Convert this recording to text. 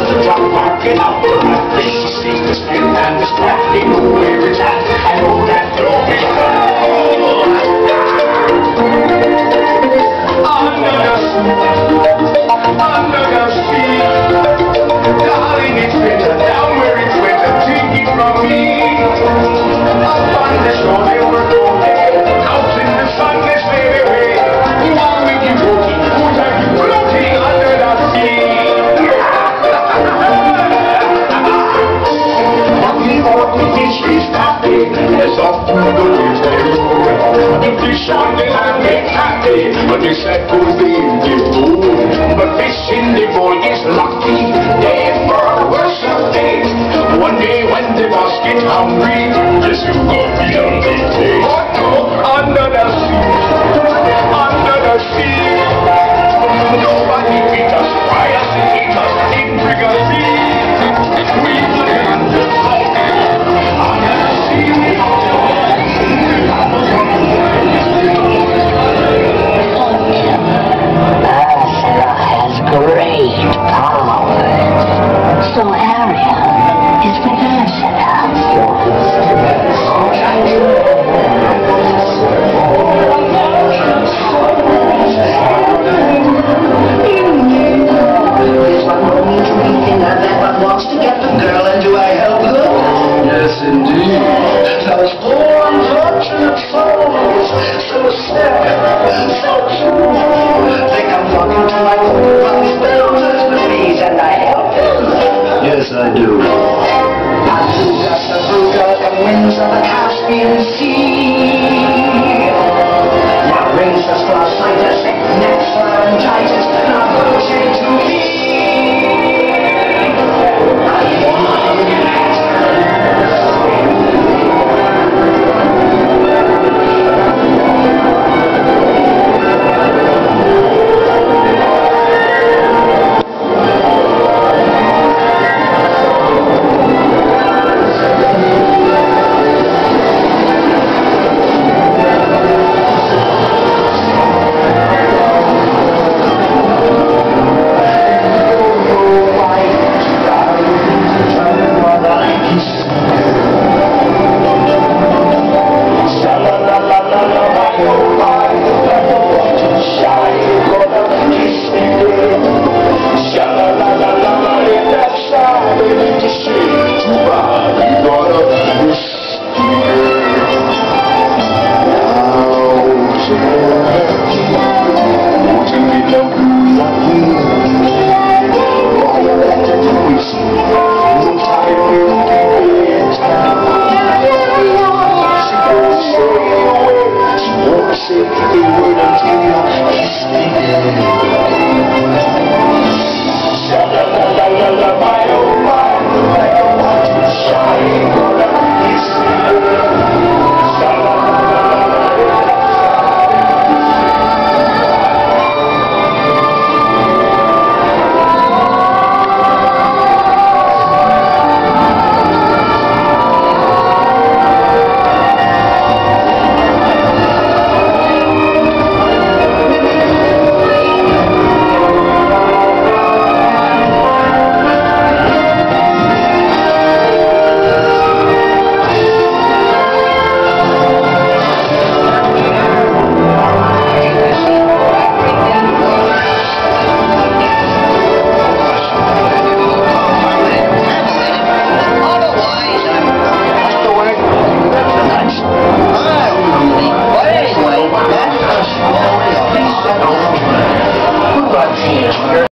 to drop rocking out the rat. She sees the spin and the splat, they know where it's at. I know that door is under the sea. Darling, it's winter, down where it's winter, take it from me. Up on the shore they were floating, out in the sun they sail away. Now we keep floating, who's are you floating under the sea? The fish is happy, yes, off to the waves they roll. The fish on the land make happy, but they said goes the Indian bowl. But fish in the bowl is lucky, they for worse of days. One day when the boss get hungry, yes, you got me on the taste. Oh no, under the sea, under the sea. Nobody beat us, fry us and eat us in fricassee. We would have to fight under the sea. Ursula has great powers. So Ariel is with Ursula. There's one more mean to be thinner that one wants to get the girl, and do I help her? Yes, indeed. Those poor unfortunate souls, so sad, so true. They come flocking to my home, run spells as the bees, and I help them. Yes, I do.